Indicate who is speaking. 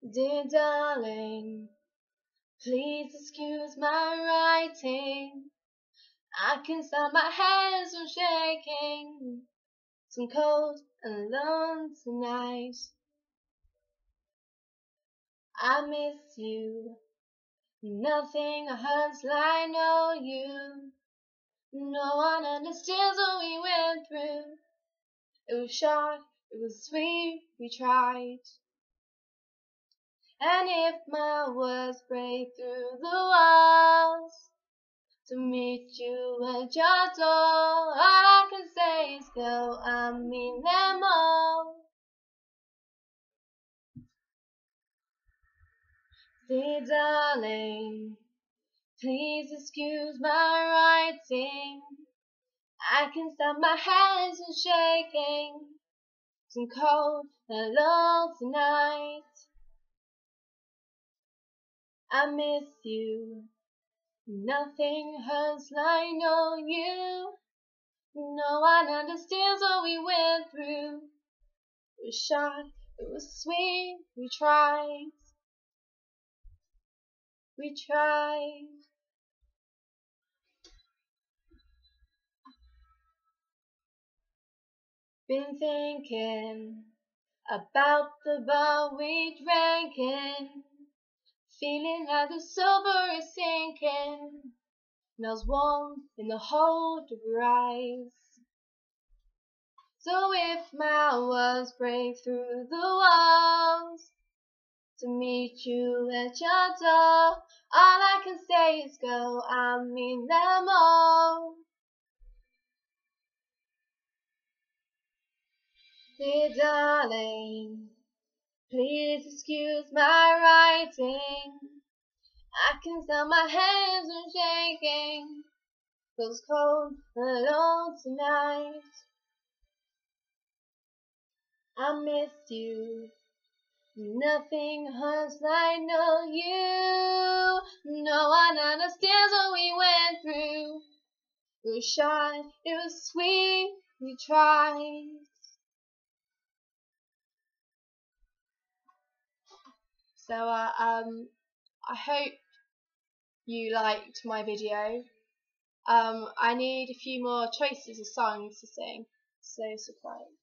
Speaker 1: Dear darling, please excuse my writing. I can stop my hands from shaking. I'm cold and alone tonight. I miss you. Nothing hurts like I know you. No one understands what we went through. It was short, it was sweet, we tried. And if my words break through the walls to meet you at your door, all I can say is go, I mean them all. Dear darling, please excuse my writing. I can stop my hands from shaking. I'm cold and alone tonight. I miss you. Nothing hurts like knowing you. No one understands what we went through. It was short, it was sweet, we tried. We tried. Been thinking about the bar we drank in, feeling like the silver is sinking. Smells warm in the hold of your eyes. So if my words break through the walls to meet you at your door, all I can say is go, I mean them all. Dear darling, please excuse my writing. I can feel my hands are shaking. Feels cold and alone tonight. I miss you. Nothing hurts like know you. No one understands what we went through. It was short, it was sweet, we tried. So I hope you liked my video. I need a few more choices of songs to sing, so subscribe.